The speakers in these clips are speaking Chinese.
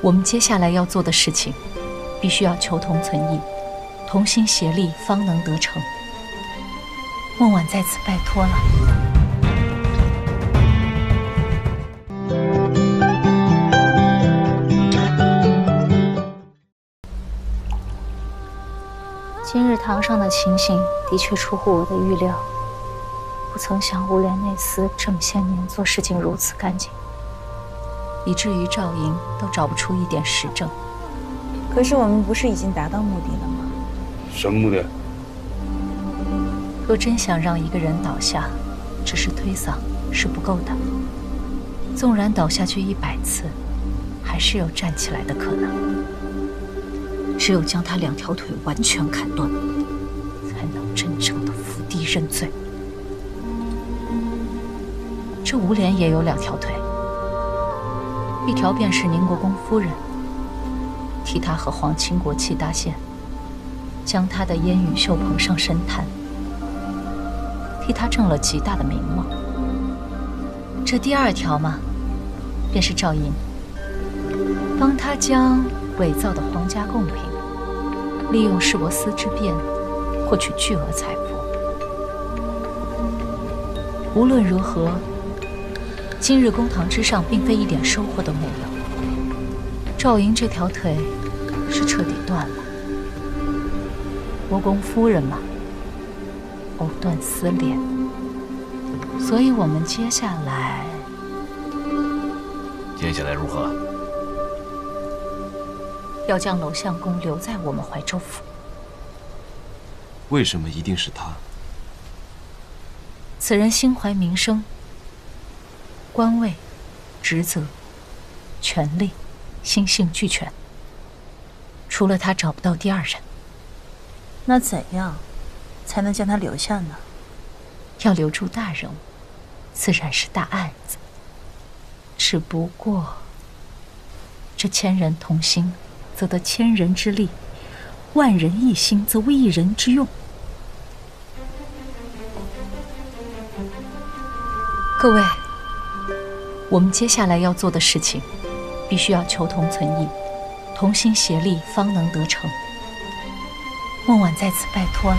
我们接下来要做的事情，必须要求同存异，同心协力，方能得成。孟婉在此拜托了。今日堂上的情形的确出乎我的预料，不曾想吴连内司这么些年做事情如此干净，以至于赵莹都找不出一点实证。 可是我们不是已经达到目的了吗？ 什么目的？ 若真想让一个人倒下，只是推搡是不够的。纵然倒下去100次，还是有站起来的可能。只有将他2条腿完全砍断，才能真正的伏地认罪。这吴连也有2条腿，一条便是宁国公夫人，替他和皇亲国戚搭线，将他的烟雨秀捧上神坛，替他挣了极大的名望。这第2条嘛，便是赵莹，帮他将伪造的皇家贡品，利用市舶司之便，获取巨额财富。无论如何，今日公堂之上，并非一点收获都没有。赵莹这条腿是彻底断了。国公夫人嘛，藕断丝连。所以我们接下来如何？ 要将娄相公留在我们怀州府。 为什么一定是他？ 此人心怀名声，官位、职责、权力，心性俱全。除了他，找不到第2人。 那怎样才能将他留下呢？ 要留住大人物，自然是大案子。只不过，这1000人同心，则得1000人之力；万人一心，则为1人之用。各位，我们接下来要做的事情，必须要求同存异，同心协力，方能得成。孟婉在此拜托了。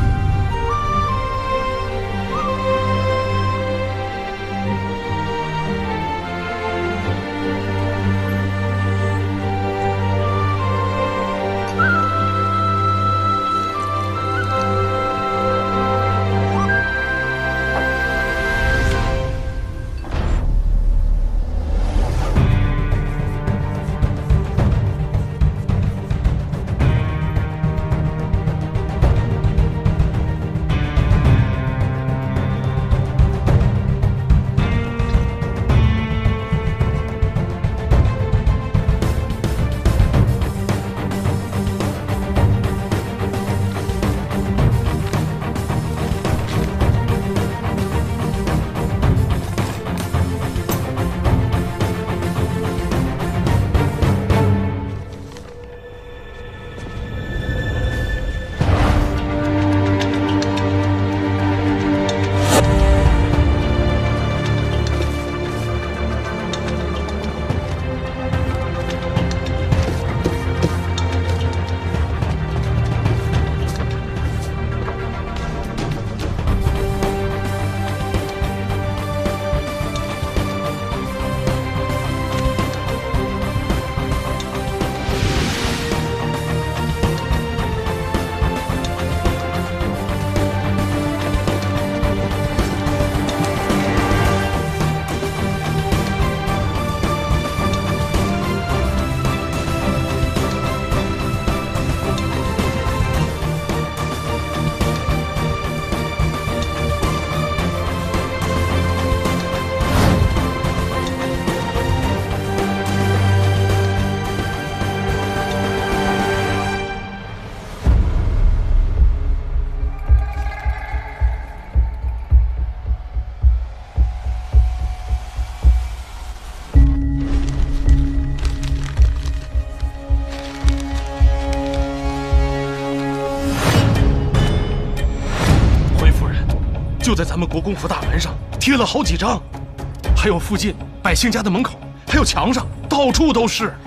就在咱们国公府大门上贴了好几张，还有附近百姓家的门口，还有墙上，到处都是。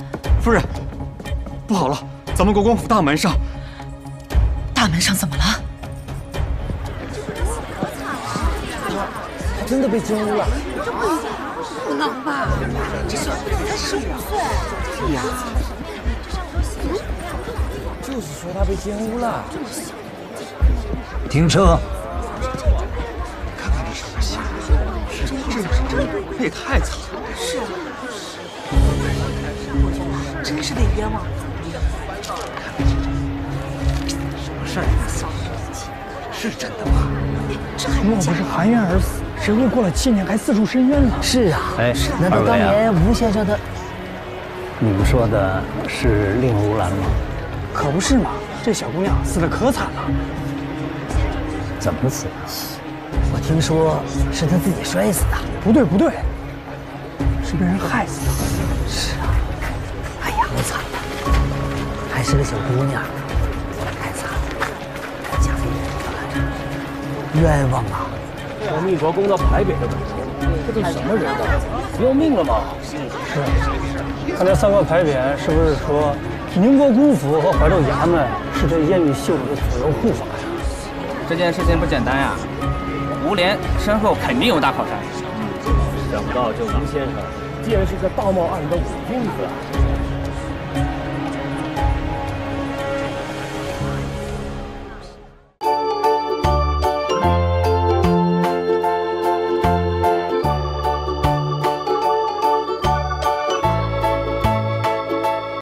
夫人，不好了，咱们国公府大门上， 大门上怎么了？ 他真的被奸污了。 不能吧？这小姑娘才15岁。 对呀。就是说他被奸污了。 停车！ 看看这上面写的，这要是真的，那也太惨了。 是啊，真是得冤枉。 什么事儿？是真的吗？ 若不是含冤而死，谁会过了7年还四处申冤呢？ 是啊， 哎， 难道当年吴先生的？ 你们说的是令如兰吗？ 可不是嘛，这小姑娘死得可惨了。 怎么死的？ 我听说是她自己摔死的。 不对不对，是被人害死的。 是啊，哎呀，好惨呀！还是个小姑娘，太惨了，家里人冤枉啊！ 我密国公到牌匾都敢偷，这都什么人啊？不要命了吗？ 是，看这3个牌匾，是不是说宁国公府和怀州衙门是这燕玉秀的左右护法呀？ 这件事情不简单呀，吴连身后肯定有大靠山。 想不到这吴先生竟然是个道貌岸然的伪君子啊！